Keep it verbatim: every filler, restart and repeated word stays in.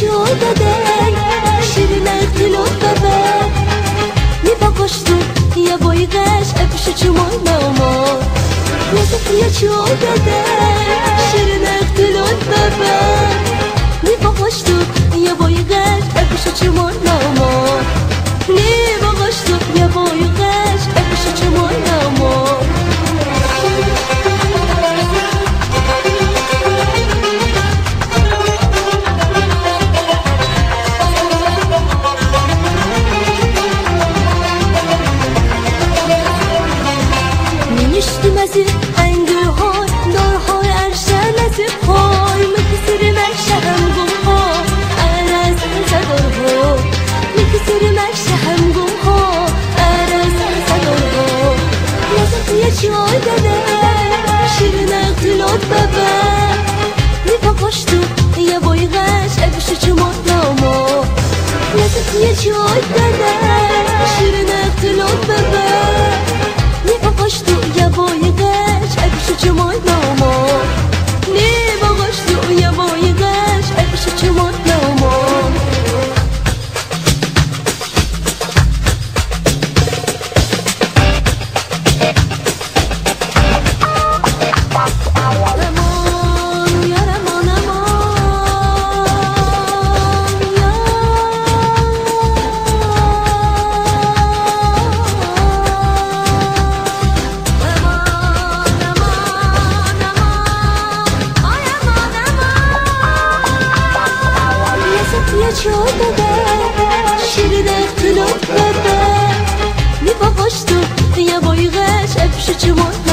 چوی داده شیرینه اختلاف ببر میپاقشتو یه بایقش افشو چمای نامار یه چوی داده شیرینه اختلاف ببر میپاقشتو یه بایقش افشو چمای نامار میپاقشتو یه بایقش افشو چمای نامار Düştümezi engi hoy Dor hoy erşenesi hoy Mekisirim erşehem gum hoy Eres erse dor hoy Mekisirim erşehem gum hoy Eres erse dor hoy Yazık yeçoy dede Şirin eğtilot bebe Nipakoştu ye boygaş Ebşi çumot namo Yazık yeçoy dede Şirin eğtilot bebe Nipakoştu ya boygaş Ebşi çumot namo Nipakoştu ya boygaş Ebşi çumot namo چوی داده شیرین اختلاف بده میپاقشتو یه بایقش افشو چمون